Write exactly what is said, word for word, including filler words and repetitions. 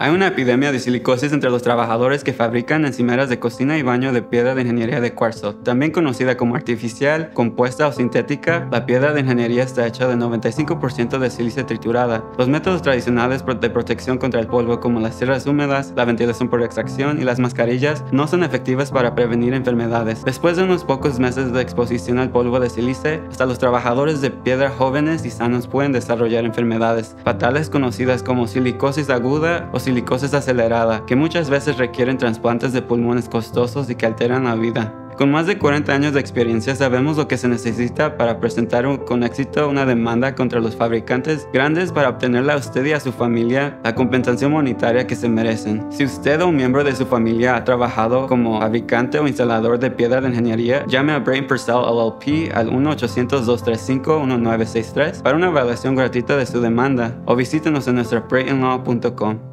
Hay una epidemia de silicosis entre los trabajadores que fabrican encimeras de cocina y baño de piedra de ingeniería de cuarzo, también conocida como artificial, compuesta o sintética. La piedra de ingeniería está hecha de noventa y cinco por ciento de sílice triturada. Los métodos tradicionales de protección contra el polvo, como las tierras húmedas, la ventilación por extracción y las mascarillas, no son efectivas para prevenir enfermedades. Después de unos pocos meses de exposición al polvo de sílice, hasta los trabajadores de piedra jóvenes y sanos pueden desarrollar enfermedades fatales conocidas como silicosis aguda o silicosis acelerada, que muchas veces requieren trasplantes de pulmones costosos y que alteran la vida. Con más de cuarenta años de experiencia, sabemos lo que se necesita para presentar un, con éxito una demanda contra los fabricantes grandes para obtenerle a usted y a su familia la compensación monetaria que se merecen. Si usted o un miembro de su familia ha trabajado como fabricante o instalador de piedra de ingeniería, llame a Brain Purcell L L P al uno ochocientos, dos tres cinco, uno nueve seis tres para una evaluación gratuita de su demanda, o visítenos en nuestra brain law punto com.